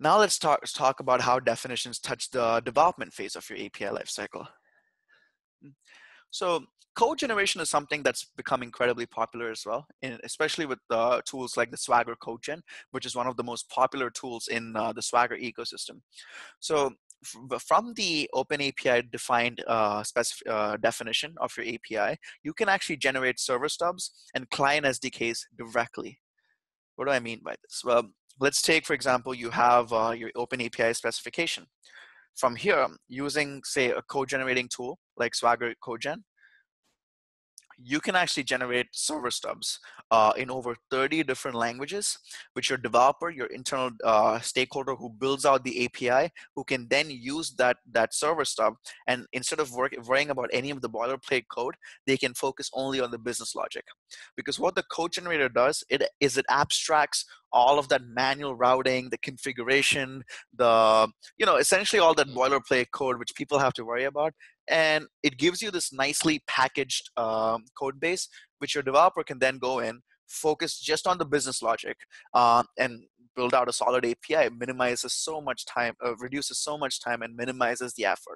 Now let's talk about how definitions touch the development phase of your API lifecycle. So code generation is something that's become incredibly popular as well, especially with tools like the Swagger Codegen, which is one of the most popular tools in the Swagger ecosystem. So from the OpenAPI defined definition of your API, you can actually generate server stubs and client SDKs directly. What do I mean by this? Well, let's take, for example, you have your OpenAPI specification. From here, using, say, a code generating tool like Swagger Codegen, you can actually generate server stubs in over 30 different languages, which your developer, your internal stakeholder who builds out the API, who can then use that server stub, and instead of worrying about any of the boilerplate code, they can focus only on the business logic. Because what the code generator does, it abstracts all of that manual routing, the configuration, essentially all that boilerplate code which people have to worry about, and it gives you this nicely packaged code base, which your developer can then go in, focus just on the business logic, and build out a solid API. It minimizes so much time, reduces so much time, and minimizes the effort.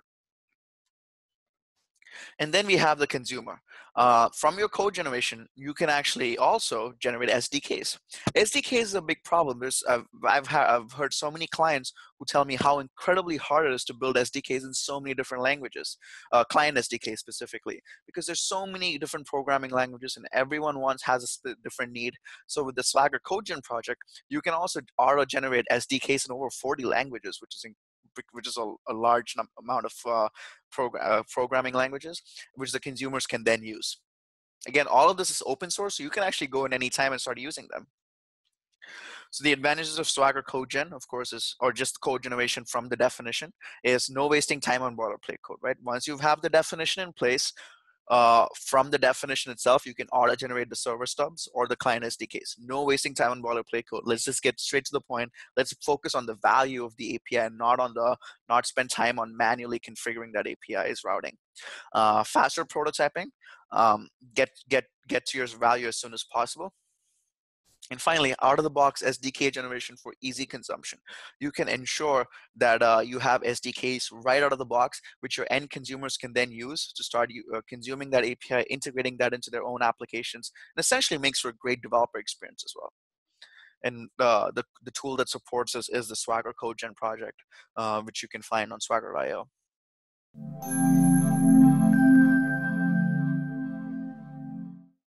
And then we have the consumer. From your code generation, you can actually also generate SDKs. SDKs is a big problem. I've heard so many clients who tell me how incredibly hard it is to build SDKs in so many different languages, client SDKs specifically, because there's so many different programming languages and everyone has a different need. So with the Swagger Codegen project, you can also auto-generate SDKs in over 40 languages, which is a large amount of programming languages, which the consumers can then use. Again, all of this is open source, so you can actually go in any time and start using them. So the advantages of Swagger Codegen, of course, or just code generation from the definition, is no wasting time on boilerplate code, right? Once you have the definition in place, from the definition itself, you can auto-generate the server stubs or the client SDKs. No wasting time on boilerplate code. Let's just get straight to the point. Let's focus on the value of the API and not spend time on manually configuring that API's routing. Faster prototyping. Get to your value as soon as possible. And finally, out-of-the-box SDK generation for easy consumption. You can ensure that you have SDKs right out of the box, which your end consumers can then use to start consuming that API, integrating that into their own applications, and essentially makes for a great developer experience as well. And the tool that supports us is the Swagger Codegen project, which you can find on Swagger.io.